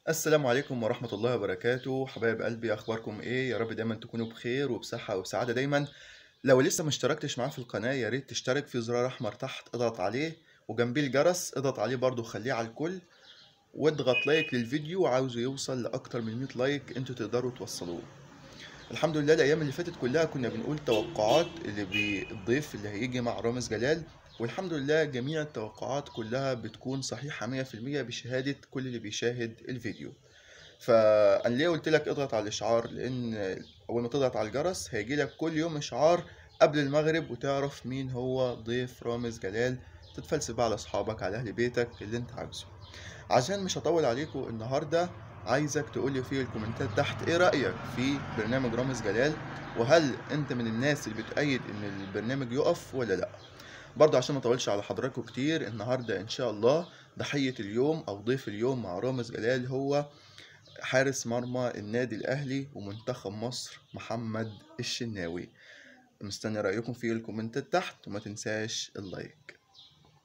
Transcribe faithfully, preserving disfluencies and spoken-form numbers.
السلام عليكم ورحمة الله وبركاته، حبايب قلبي أخباركم إيه؟ يا رب دايما تكونوا بخير وبصحة وبسعادة دايما. لو لسه ما اشتركتش معاه في القناة يا ريت تشترك في زرار أحمر تحت اضغط عليه، وجنبيه الجرس اضغط عليه برضه خليه على الكل، واضغط لايك للفيديو وعاوزه يوصل لأكتر من مية لايك انتوا تقدروا توصلوه. الحمد لله الأيام اللي فاتت كلها كنا بنقول توقعات اللي بالضيف اللي هيجي مع رامز جلال، والحمد لله جميع التوقعات كلها بتكون صحيحة مية في المية بشهادة كل اللي بيشاهد الفيديو. فانا ليه قلت لك اضغط على الاشعار؟ لان اول ما تضغط على الجرس هيجي لك كل يوم اشعار قبل المغرب وتعرف مين هو ضيف رامز جلال، تتفلسف بقى على اصحابك على اهل بيتك اللي انت عاوزه. عشان مش هطول عليكم النهارده، عايزك تقولي في الكومنتات تحت ايه رأيك في برنامج رامز جلال، وهل انت من الناس اللي بتأيد ان البرنامج يقف ولا لا. برضه عشان ما اطولش على حضراتكم كتير، النهارده ان شاء الله ضحية اليوم او ضيف اليوم مع رامز جلال هو حارس مرمى النادي الأهلي ومنتخب مصر محمد الشناوي. مستني رأيكم في الكومنتات تحت وما تنساش اللايك.